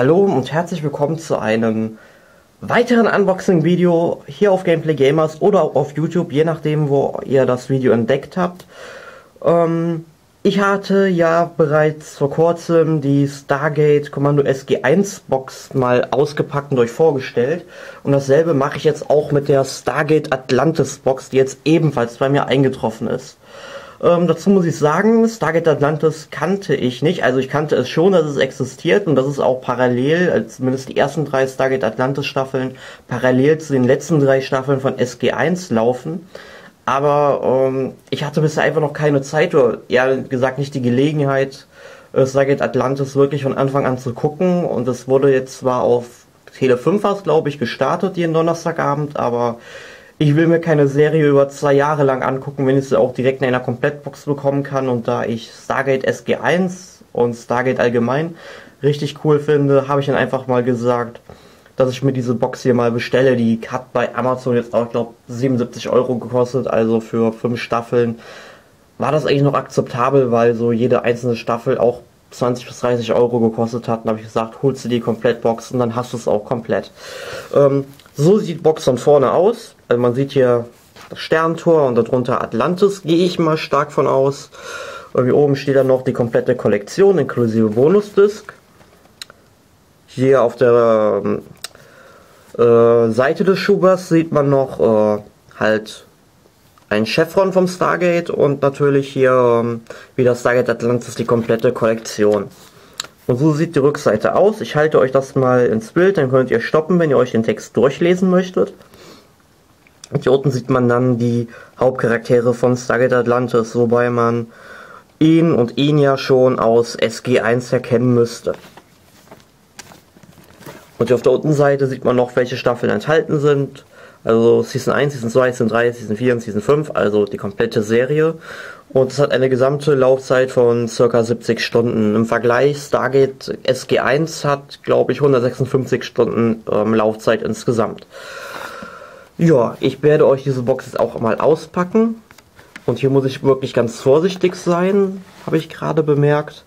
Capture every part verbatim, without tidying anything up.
Hallo und herzlich willkommen zu einem weiteren Unboxing-Video hier auf Gameplay Gamers oder auch auf YouTube, je nachdem, wo ihr das Video entdeckt habt. Ähm, ich hatte ja bereits vor kurzem die Stargate Commando S G eins Box mal ausgepackt und euch vorgestellt. Und dasselbe mache ich jetzt auch mit der Stargate Atlantis Box, die jetzt ebenfalls bei mir eingetroffen ist. Ähm, dazu muss ich sagen, Stargate Atlantis kannte ich nicht. Also ich kannte es schon, dass es existiert und dass es auch parallel, also zumindest die ersten drei Stargate Atlantis Staffeln, parallel zu den letzten drei Staffeln von S G eins laufen. Aber ähm, ich hatte bisher einfach noch keine Zeit, oder eher gesagt nicht die Gelegenheit, äh, Stargate Atlantis wirklich von Anfang an zu gucken. Und es wurde jetzt zwar auf Tele fünf, glaube ich, gestartet, jeden Donnerstagabend, aber ich will mir keine Serie über zwei Jahre lang angucken, wenn ich sie auch direkt in einer Komplettbox bekommen kann. Und da ich Stargate S G eins und Stargate allgemein richtig cool finde, habe ich dann einfach mal gesagt, dass ich mir diese Box hier mal bestelle. Die hat bei Amazon jetzt auch, ich glaube, siebenundsiebzig Euro gekostet, also für fünf Staffeln war das eigentlich noch akzeptabel, weil so jede einzelne Staffel auch zwanzig bis dreißig Euro gekostet hat. Dann habe ich gesagt, holst du die Komplettbox und dann hast du es auch komplett. Ähm, so sieht die Box von vorne aus. Also man sieht hier das Sterntor und darunter Atlantis, gehe ich mal stark von aus. Und hier oben steht dann noch die komplette Kollektion inklusive Bonusdisk. Hier auf der äh, Seite des Schubers sieht man noch äh, halt ein Chevron vom Stargate und natürlich hier ähm, wie das Stargate Atlantis die komplette Kollektion. Und so sieht die Rückseite aus. Ich halte euch das mal ins Bild, dann könnt ihr stoppen, wenn ihr euch den Text durchlesen möchtet. Und hier unten sieht man dann die Hauptcharaktere von Stargate Atlantis, wobei man ihn und ihn ja schon aus S G eins erkennen müsste. Und hier auf der Unterseite sieht man noch, welche Staffeln enthalten sind. Also Season eins, Season zwei, Season drei, Season vier und Season fünf, also die komplette Serie. Und es hat eine gesamte Laufzeit von ca. siebzig Stunden. Im Vergleich, Stargate S G eins hat, glaube ich, hundertsechsundfünfzig Stunden ähm, Laufzeit insgesamt. Ja, ich werde euch diese Box jetzt auch mal auspacken. Und hier muss ich wirklich ganz vorsichtig sein, habe ich gerade bemerkt.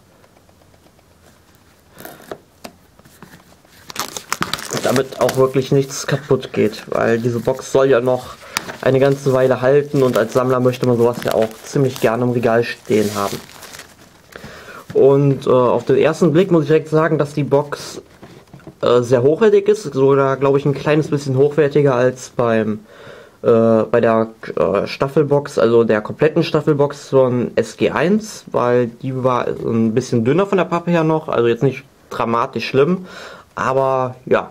Damit auch wirklich nichts kaputt geht, weil diese Box soll ja noch eine ganze Weile halten und als Sammler möchte man sowas ja auch ziemlich gerne im Regal stehen haben. Und äh, auf den ersten Blick muss ich direkt sagen, dass die Box äh, sehr hochwertig ist, sogar glaube ich ein kleines bisschen hochwertiger als beim äh, bei der äh, Staffelbox, also der kompletten Staffelbox von S G eins, weil die war ein bisschen dünner von der Pappe her noch, also jetzt nicht dramatisch schlimm. Aber ja,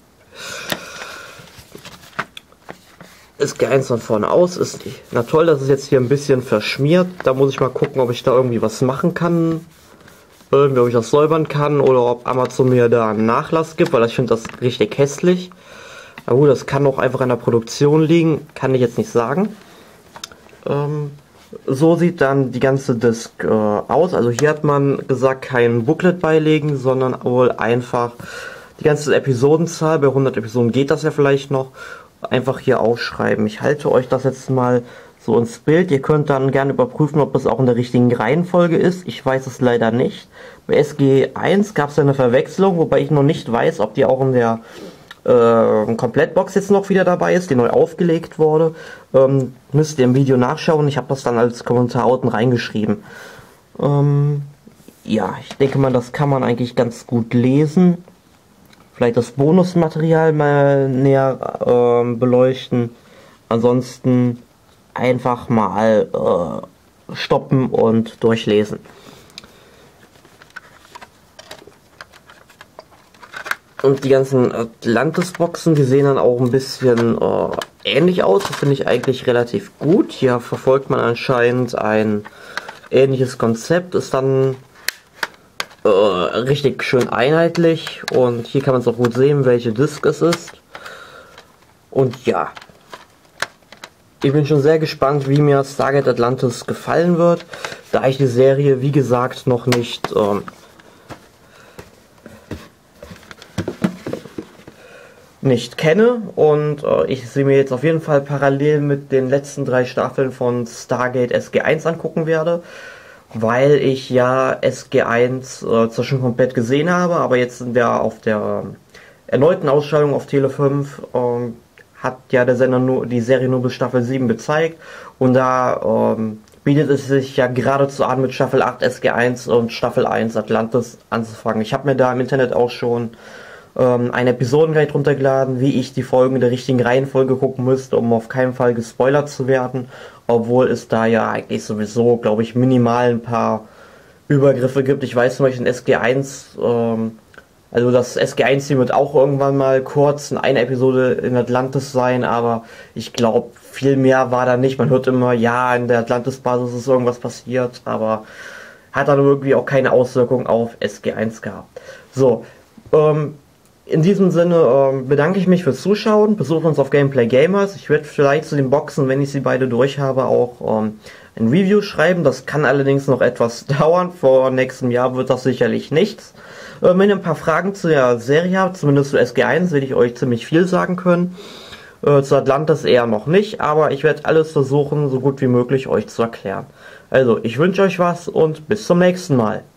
S G eins von vorne aus ist nicht. Na toll, das ist jetzt hier ein bisschen verschmiert. Da muss ich mal gucken, ob ich da irgendwie was machen kann. Irgendwie, ob ich das säubern kann oder ob Amazon mir da einen Nachlass gibt, weil ich finde das richtig hässlich. Aber gut, das kann auch einfach an der Produktion liegen, kann ich jetzt nicht sagen. Ähm, so sieht dann die ganze Disc äh, aus. Also hier hat man gesagt, kein Booklet beilegen, sondern wohl einfach die ganze Episodenzahl, bei hundert Episoden geht das ja vielleicht noch, einfach hier aufschreiben. Ich halte euch das jetzt mal so ins Bild. Ihr könnt dann gerne überprüfen, ob das auch in der richtigen Reihenfolge ist. Ich weiß es leider nicht. Bei S G eins gab es ja eine Verwechslung, wobei ich noch nicht weiß, ob die auch in der äh, Komplettbox jetzt noch wieder dabei ist, die neu aufgelegt wurde. Ähm, müsst ihr im Video nachschauen. Ich habe das dann als Kommentar unten reingeschrieben. Ähm, ja, ich denke mal, das kann man eigentlich ganz gut lesen. Vielleicht das Bonusmaterial mal näher äh, beleuchten. Ansonsten einfach mal äh, stoppen und durchlesen. Und die ganzen Atlantis-Boxen, die sehen dann auch ein bisschen äh, ähnlich aus. Das finde ich eigentlich relativ gut. Hier verfolgt man anscheinend ein ähnliches Konzept. Ist dann äh, richtig schön einheitlich. Und hier kann man es auch gut sehen, welche Disc es ist. Und ja, ich bin schon sehr gespannt, wie mir Stargate Atlantis gefallen wird, da ich die Serie, wie gesagt, noch nicht ähm, nicht kenne und äh, ich sie mir jetzt auf jeden Fall parallel mit den letzten drei Staffeln von Stargate S G eins angucken werde. weil ich ja S G eins äh, zwar schon komplett gesehen habe, aber jetzt sind wir auf der ähm, erneuten Ausstrahlung auf Tele fünf, ähm, hat ja der Sender nur die Serie nur bis Staffel sieben gezeigt und da ähm, bietet es sich ja geradezu an, mit Staffel acht S G eins und Staffel eins Atlantis anzufangen. Ich habe mir da im Internet auch schon ähm, eine Episodenguide runtergeladen, wie ich die Folgen in der richtigen Reihenfolge gucken müsste, um auf keinen Fall gespoilert zu werden, obwohl es da ja eigentlich sowieso, glaube ich, minimal ein paar Übergriffe gibt. Ich weiß zum Beispiel in S G eins, ähm, also das S G eins-Team wird auch irgendwann mal kurz in einer Episode in Atlantis sein, aber ich glaube, viel mehr war da nicht. Man hört immer, ja, in der Atlantis-Basis ist irgendwas passiert, aber hat dann irgendwie auch keine Auswirkung auf S G eins gehabt. So, ähm, in diesem Sinne ähm, bedanke ich mich fürs Zuschauen. Besucht uns auf Gameplay Gamers. Ich werde vielleicht zu den Boxen, wenn ich sie beide durch habe, auch ähm, ein Review schreiben. Das kann allerdings noch etwas dauern. Vor nächstem Jahr wird das sicherlich nichts. Äh, wenn ihr ein paar Fragen zu der Serie habt, zumindest zu S G eins, werde ich euch ziemlich viel sagen können. Äh, zu Atlantis eher noch nicht, aber ich werde alles versuchen, so gut wie möglich euch zu erklären. Also, ich wünsche euch was und bis zum nächsten Mal.